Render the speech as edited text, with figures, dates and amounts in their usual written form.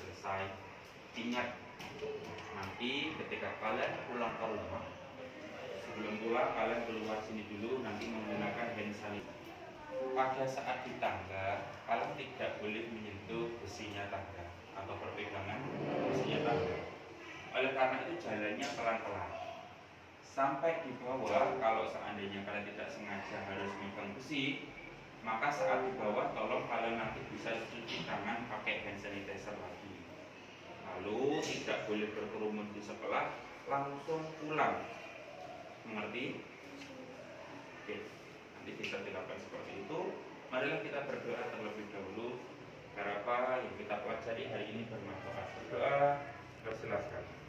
selesai. Ingat, nanti ketika kalian pulang ke rumah, sebelum pulang kalian keluar sini dulu, nanti menggunakan hand sanitizer. Pada saat di tangga, kalian tidak boleh menyentuh besinya tangga atau perpegangan besinya tangga. Oleh karena itu jalannya pelan-pelan sampai di bawah. Kalau seandainya kalian tidak sengaja harus megang besi, maka saat di bawah tolong kalian nanti bisa cuci tangan pakai hand sanitizer lagi. Lalu tidak boleh berkerumun di sekolah, langsung pulang. Mengerti? Oke, nanti bisa dilakukan seperti itu. Marilah kita berdoa terlebih dahulu agar apa yang kita pelajari hari ini bermanfaat. Berdoa, bersilakan.